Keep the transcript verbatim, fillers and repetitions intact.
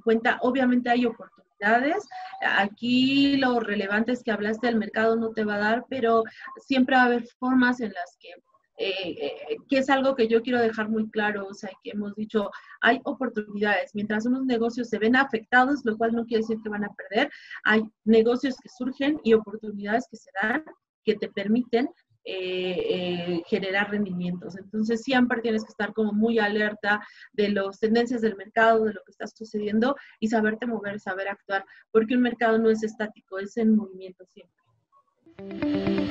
cuenta. Obviamente hay oportunidades. Aquí lo relevante es que hablaste del mercado no te va a dar, pero siempre va a haber formas en las que, eh, eh, que es algo que yo quiero dejar muy claro, o sea, que hemos dicho, hay oportunidades. Mientras unos negocios se ven afectados, lo cual no quiere decir que van a perder, hay negocios que surgen y oportunidades que se dan que te permiten eh, eh, generar rendimientos. Entonces siempre tienes que estar como muy alerta de las tendencias del mercado, de lo que está sucediendo y saberte mover, saber actuar, porque un mercado no es estático, es en movimiento siempre.